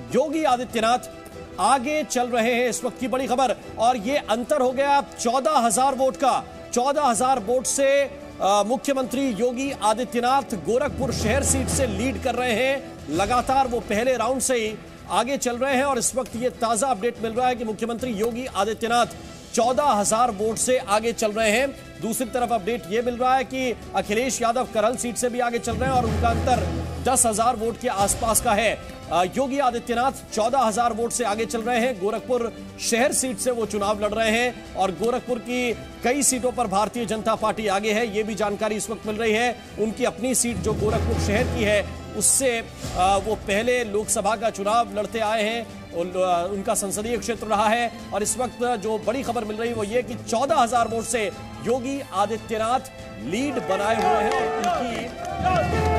योगी आदित्यनाथ आगे चल रहे हैं। इस वक्त की बड़ी खबर, और ये अंतर हो गया 14,000 वोट का। 14,000 वोट से मुख्यमंत्री योगी आदित्यनाथ गोरखपुर शहर सीट से लीड कर रहे हैं। लगातार वो पहले राउंड से ही आगे चल रहे हैं और इस वक्त ये ताजा अपडेट मिल रहा है कि मुख्यमंत्री योगी आदित्यनाथ 14,000 वोट से आगे चल रहे हैं। दूसरी तरफ अपडेट यह मिल रहा है कि अखिलेश यादव करहल सीट से भी आगे चल रहे हैं और उनका अंतर 10,000 वोट के आसपास का है। योगी आदित्यनाथ 14,000 वोट से आगे चल रहे हैं। गोरखपुर शहर सीट से वो चुनाव लड़ रहे हैं और गोरखपुर की कई सीटों पर भारतीय जनता पार्टी आगे है, ये भी जानकारी इस वक्त मिल रही है। उनकी अपनी सीट जो गोरखपुर शहर की है उससे वो पहले लोकसभा का चुनाव लड़ते आए हैं, उनका संसदीय क्षेत्र रहा है। और इस वक्त जो बड़ी खबर मिल रही है वो ये कि 14,000 वोट से योगी आदित्यनाथ लीड बनाए हुए हैं और उनकी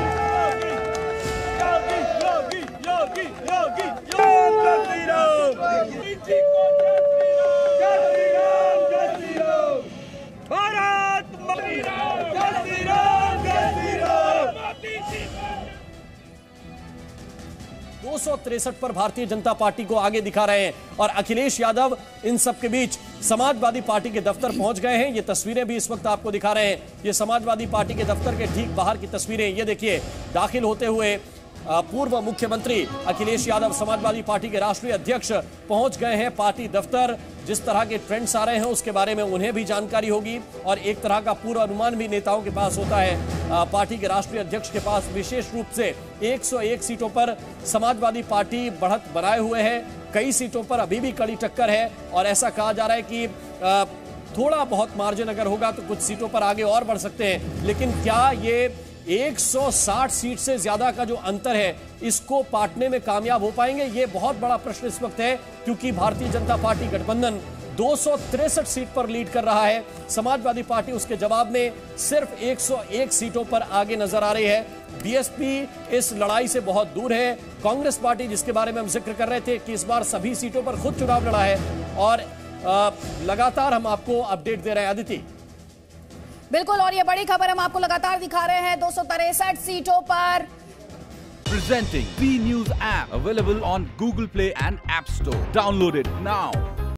दो 263 पर भारतीय जनता पार्टी को आगे दिखा रहे हैं और अखिलेश यादव इन सब के बीच समाजवादी पार्टी के दफ्तर पहुंच गए हैं। ये तस्वीरें भी इस वक्त आपको दिखा रहे हैं। ये समाजवादी पार्टी के दफ्तर के ठीक बाहर की तस्वीरें, ये देखिए दाखिल होते हुए पूर्व मुख्यमंत्री अखिलेश यादव समाजवादी पार्टी के राष्ट्रीय अध्यक्ष पहुंच गए हैं पार्टी दफ्तर। जिस तरह के ट्रेंड्स आ रहे हैं उसके बारे में उन्हें भी जानकारी होगी और एक तरह का पूर्व अनुमान भी नेताओं के पास होता है। पार्टी के राष्ट्रीय अध्यक्ष के पास विशेष रूप से 101 सीटों पर समाजवादी पार्टी बढ़त बनाए हुए है। कई सीटों पर अभी भी कड़ी टक्कर है और ऐसा कहा जा रहा है कि थोड़ा बहुत मार्जिन अगर होगा तो कुछ सीटों पर आगे और बढ़ सकते हैं। लेकिन क्या ये 160 सीट से ज्यादा का जो अंतर है इसको पाटने में कामयाब हो पाएंगे? ये बहुत बड़ा प्रश्न इस वक्त है, क्योंकि भारतीय जनता पार्टी गठबंधन 263 सीट पर लीड कर रहा है। समाजवादी पार्टी उसके जवाब में सिर्फ 101 सीटों पर आगे नजर आ रही है। बीएसपी इस लड़ाई से बहुत दूर है। कांग्रेस पार्टी, जिसके बारे में हम जिक्र कर रहे थे कि इस बार सभी सीटों पर खुद चुनाव लड़ा है और लगातार हम आपको अपडेट दे रहे हैं। अदिति, बिल्कुल, और ये बड़ी खबर हम आपको लगातार दिखा रहे हैं 263 सीटों पर। Presenting B News app available on Google Play and App Store. Download it now.